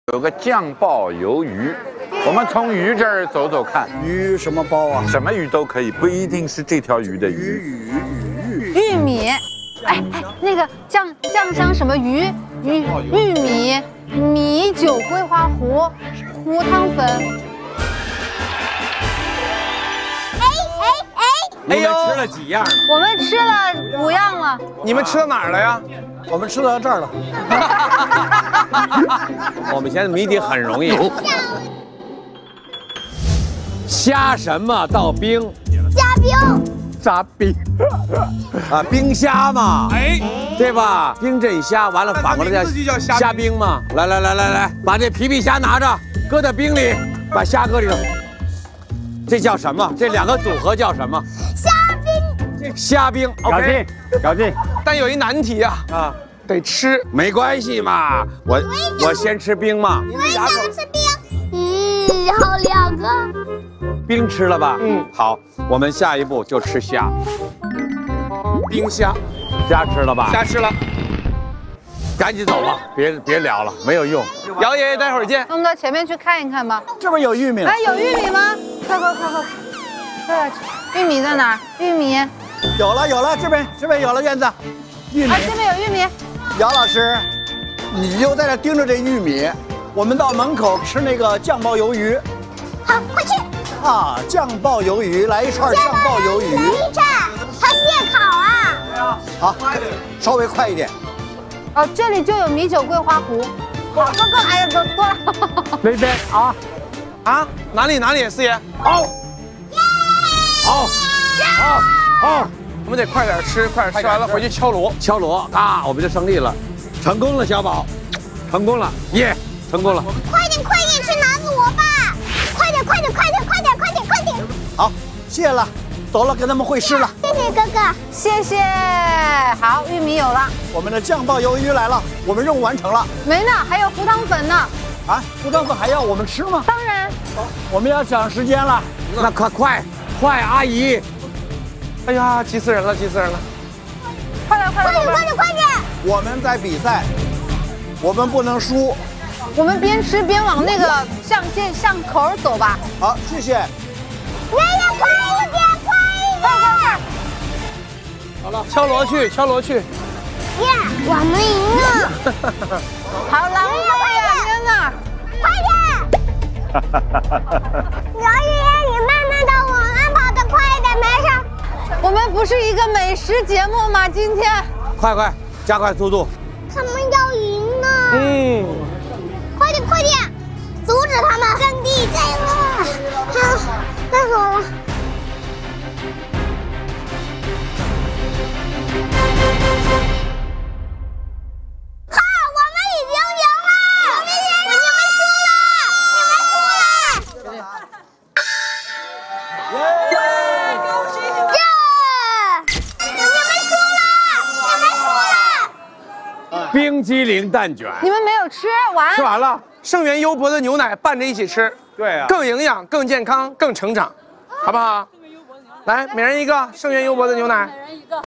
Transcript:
有个酱爆鱿鱼，我们从鱼这儿走走看。 鱼什么包啊？ 什么鱼都可以，不一定是这条鱼的鱼。 玉米，那个酱香什么鱼？玉米、米酒、桂花糊、糊汤粉。 你们吃了几样了？ 我们吃了5样了。 你们吃到哪儿了呀？ 我们吃到这儿了。 我们现在谜底很容易。虾什么到冰？ 虾冰。 啥冰？啊，冰虾嘛，哎，对吧？冰镇虾，完了反过来叫虾冰嘛。来，把这皮虾拿着，搁在冰里，把虾搁里头。这叫什么？这2个组合叫什么？虾冰。搞定。 但有一难题啊，得吃。 没关系嘛，我先吃冰嘛。 我也想吃冰。好2个。 冰吃了吧？好，我们下一步就吃虾。 冰虾。 虾吃了吧？ 虾吃了。 赶紧走吧，别聊了，没有用。 姚爷爷，待会儿见。 我们到前面去看一看吧。 这边有玉米了。 哎，有玉米吗？快！玉米在哪儿？玉米。 有了，这边有了，院子。玉米。 啊，这边有玉米。 姚老师，你就在这盯着这玉米，我们到门口吃那个酱爆鱿鱼。 好，快去。 啊，酱爆鱿鱼，来一串酱爆鱿鱼。 一串，它现烤啊。 好，稍微快一点。 哦，这里就有米酒桂花糊。好，哥，哎呀，走过来。 那边啊， 哪里，四爷？ 好， 我们得快点吃，快点吃完了回去敲锣啊，我们就胜利了，成功了，小宝，成功了，耶，成功了。 快点去拿萝卜！快点！ 好，谢谢了，走了，跟他们会师了。 谢谢哥哥， 谢谢。好，玉米有了， 我们的酱爆鱿鱼来了，我们任务完成了。 没呢，还有糊汤粉呢。 啊，糊汤粉还要我们吃吗？ 当然。 我们要抢时间了。 那快，阿姨。 哎呀，急死人了！ 快点！ 我们在比赛，我们不能输。 我们边吃边往那个巷口走吧。 好，谢谢。 爷爷，快一点！ 快！ 好了，敲锣去。 耶，我们赢了！ 好狼狈呀！天哪！ 快点！姚爷爷，你慢慢的，我们跑得快点，没事。 我们不是一个美食节目吗？今天快，加快速度。 他们要赢呢。快点，阻止他们！阵地在了。好，累死我了。我们已经赢了！你们输了！ 冰激凌蛋卷， 你们没有吃完。 吃完了，生源优博的牛奶拌着一起吃， 对啊， 更营养、更健康、更成长，好不好？来，每人一个生源优博的牛奶。